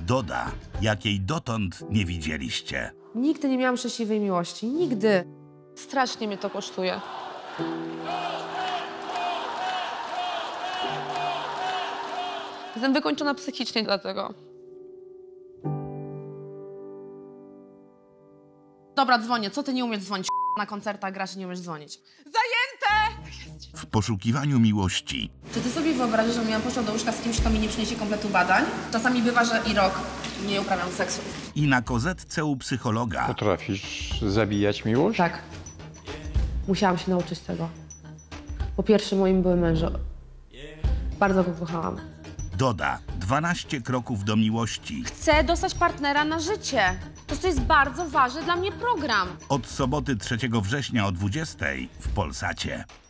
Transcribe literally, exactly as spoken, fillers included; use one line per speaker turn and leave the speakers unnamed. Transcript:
Doda, jakiej dotąd nie widzieliście.
Nigdy nie miałam szczęśliwej miłości. Nigdy.
Strasznie mnie to kosztuje. Jestem wykończona psychicznie dlatego.
Dobra, dzwonię. Co ty nie umiesz dzwonić? Na koncertach grasz i nie umiesz dzwonić.
Zajęte!
W poszukiwaniu miłości.
Czy ty sobie wyobrażasz, że miałam poszła do łóżka z kimś, kto mi nie przyniesie kompletu badań? Czasami bywa, że i rok nie uprawiam seksu.
I na kozetce u psychologa.
Potrafisz zabijać miłość?
Tak. Musiałam się nauczyć tego. Po pierwsze, moim byłym mężem. Bardzo go kochałam.
Doda, dwanaście kroków do miłości.
Chcę dostać partnera na życie. To jest bardzo ważny dla mnie program.
Od soboty trzeciego września o dwudziestej w Polsacie.